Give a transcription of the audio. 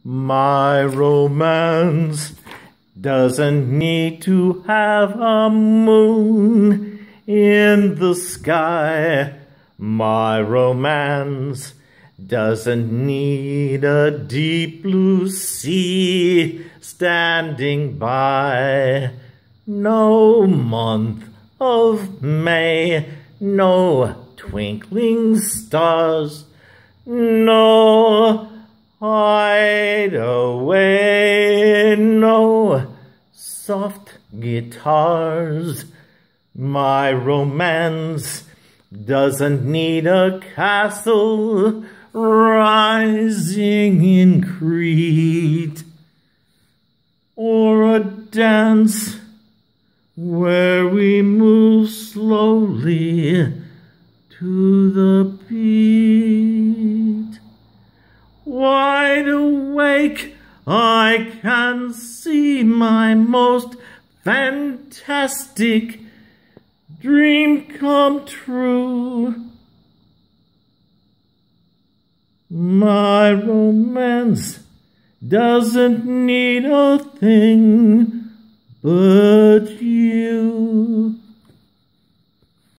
My romance doesn't need to have a moon in the sky. My romance doesn't need a deep blue sea standing by. No month of May, no twinkling stars, no hideaway, no soft guitars. My romance doesn't need a castle rising in Crete, or a dance where we move slowly to the beat. Wide awake, I can see my most fantastic dream come true. My romance doesn't need a thing but you.